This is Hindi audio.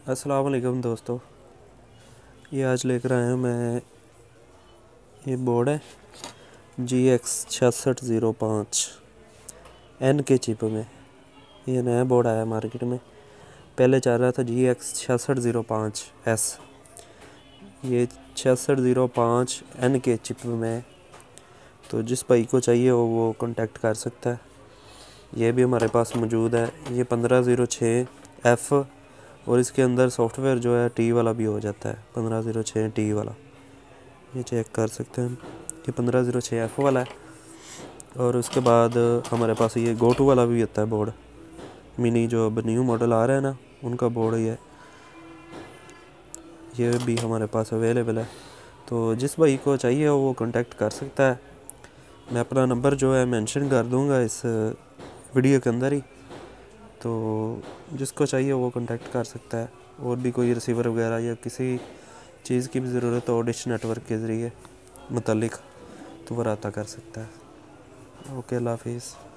अस्सलाम वालेकुम दोस्तों। ये आज लेकर आया हूँ मैं। ये बोर्ड है GX6605 N के चिप में। ये नया बोर्ड आया मार्केट में। पहले चल रहा था GX6605S। ये 6605 N के चिप में। तो जिस भाई को चाहिए वो कांटेक्ट कर सकता है। ये भी हमारे पास मौजूद है। ये 1506F और इसके अंदर सॉफ्टवेयर जो है टी वाला भी हो जाता है, 1506T वाला। ये चेक कर सकते हैं। ये 1506F वाला है। और उसके बाद हमारे पास ये GoTo वाला भी आता है बोर्ड। मिनी जो अब न्यू मॉडल आ रहा है ना, उनका बोर्ड ये भी हमारे पास अवेलेबल है। तो जिस भाई को चाहिए वो कांटेक्ट कर सकता है। मैं अपना नंबर जो है मेंशन कर दूंगा इस वीडियो के अंदर ही। तो जिसको चाहिए वो कांटेक्ट कर सकता है। और भी कोई रिसीवर वगैरह या किसी चीज़ की भी ज़रूरत हो डिश नेटवर्क के ज़रिए मुतल्लिक, तो वो रब्ता कर सकता है। ओके, अल्लाह हाफिज़।